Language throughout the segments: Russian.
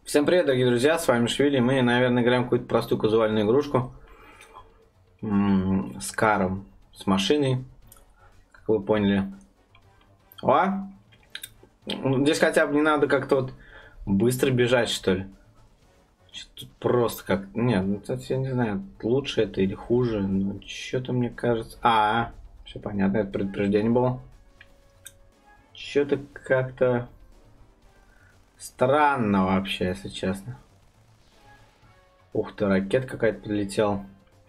Всем привет, дорогие друзья, с вами Швили. Мы, наверное, играем какую-то простую казуальную игрушку с каром, с машиной, как вы поняли. О! Здесь хотя бы не надо как-то вот быстро бежать, что ли. Тут просто как... Нет, я не знаю, лучше это или хуже, но что-то мне кажется... Все понятно, это предупреждение было. Что-то как-то странно вообще, если честно. Ух ты, ракета какая-то прилетела.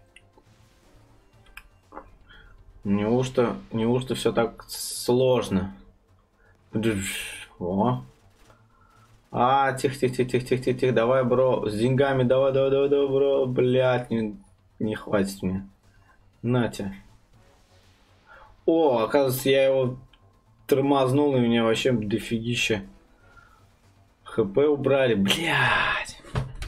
Неужто все так сложно? О. Тихо, давай, бро, с деньгами, давай, бро, блядь, не хватит мне. Натя. О, оказывается, я его тормознул, и у меня вообще дофигища. ХП убрали, блядь.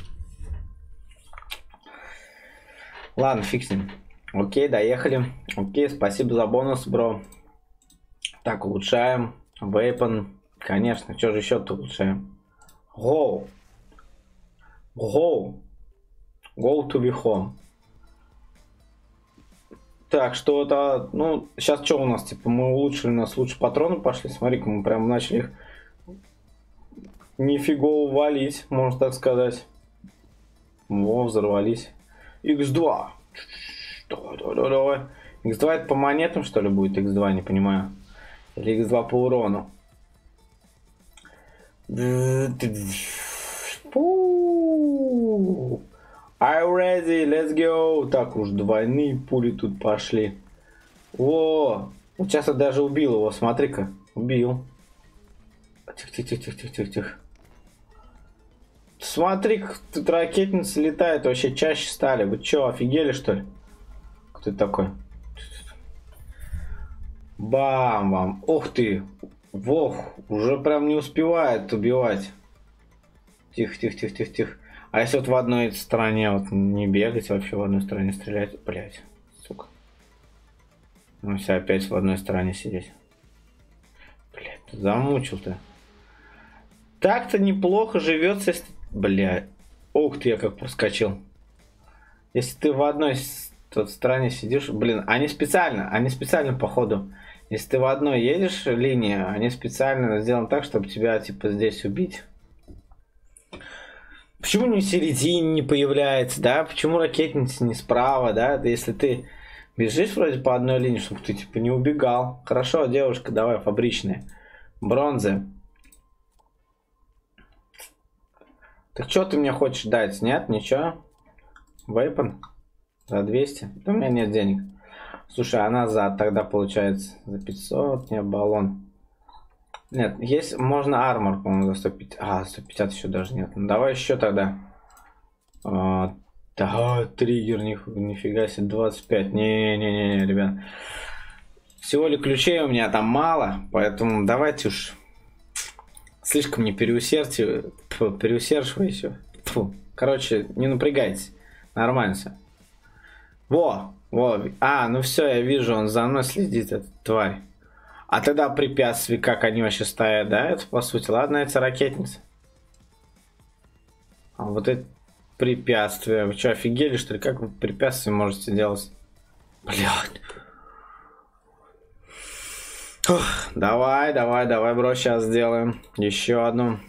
Ладно, фиг с ним. Окей, доехали. Окей, спасибо за бонус, бро. Так, улучшаем. Вейпон. Конечно, что же еще-то улучшаем? Go. Go. Go to be home. Так, что-то... Ну, сейчас что у нас? Типа, мы улучшили, у нас лучше патроны пошли. Смотри-ка, мы прям начали их нифигово валить, можно так сказать. Во, взорвались. X2. Давай. X2 это по монетам, что ли, будет? X2, не понимаю. Или X2 по урону. I'm ready, let's go. Так уж, двойные пули тут пошли. О, вот сейчас я даже убил его, смотри-ка. Убил. Тихо. Смотри, тут ракетницы летают, вообще чаще стали. Вы чё, офигели, что ли? Кто это такой? Бам-бам. Ух ты. Вох, уже прям не успевает убивать. Тихо. А если вот в одной стороне вот не бегать, вообще в одной стороне стрелять? Блять, сука. Ну все, опять в одной стороне сидеть. Блять, замучил ты. Так-то неплохо живется, если... Блядь. Ух ты, я как проскочил. Если ты в одной тут стороне сидишь... Блин, они специально, походу. Если ты в одной едешь линии, они специально сделаны так, чтобы тебя, типа, здесь убить. Почему не в середине не появляется, да? Почему ракетница не справа, да? Да если ты бежишь вроде по одной линии, чтобы ты, типа, не убегал. Хорошо, девушка, давай, фабричная. Бронзы. Так что ты мне хочешь дать? Нет, ничего? Вейпон? За 200? Да у меня нет денег. Слушай, она тогда получается за 500, не баллон. Нет, есть, можно армор, по-моему, за 150. 150 еще даже нет. Ну давай еще тогда. Да, триггер, нифига себе, 25. Не, ребят. Всего ли ключей у меня там мало, поэтому давайте уж слишком не переусердствуйте. Короче, не напрягайтесь. Нормально все. Во. Ну все, я вижу, он за мной следит, эта тварь. А тогда препятствия, как они вообще стоят, да? Это по сути. Ладно, это ракетница. А вот это препятствия. Вы что, офигели, что ли? Как вы препятствия можете делать? Блядь. Давай, бро, сейчас сделаем. Еще одну.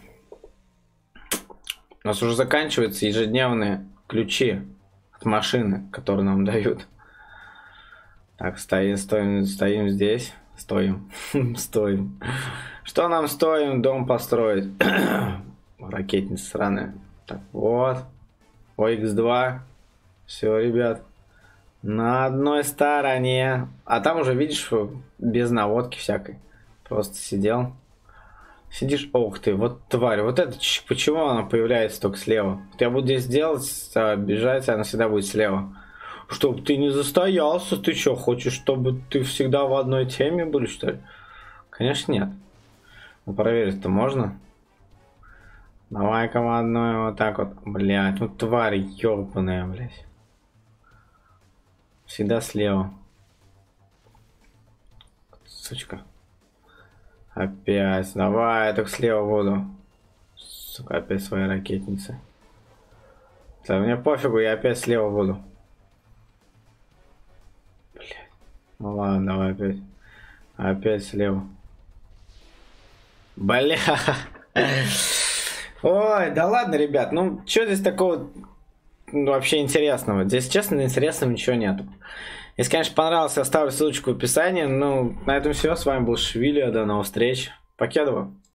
У нас уже заканчиваются ежедневные ключи от машины, которые нам дают. Так, стоим здесь. Стоим. Что нам стоим дом построить? Ракетница сраная. Так, вот. X2. Все, ребят. На одной стороне. А там уже, видишь, без наводки всякой. Просто сидел. Сидишь, ох ты, вот тварь, вот это почему она появляется только слева? Вот я буду здесь делать, бежать, она всегда будет слева. Чтоб ты не застоялся, ты что, хочешь, чтобы ты всегда в одной теме был, что ли? Конечно, нет. Ну, проверить-то можно? Давай-ка в одной вот так вот. Блядь, ну тварь ёбаная, блядь. Всегда слева. Сучка. Опять. Давай, я только слева буду. Сука, опять свои ракетницы. Да, мне пофигу, я опять слева буду. Блядь. Ну ладно, давай опять. Опять слева. Бля. Ой, да ладно, ребят. Ну, что здесь такого вообще интересного? Здесь, честно, интересного ничего нету. Если, конечно, понравился, оставлю ссылочку в описании. Ну, на этом все. С вами был Швили. До новых встреч. Покедова.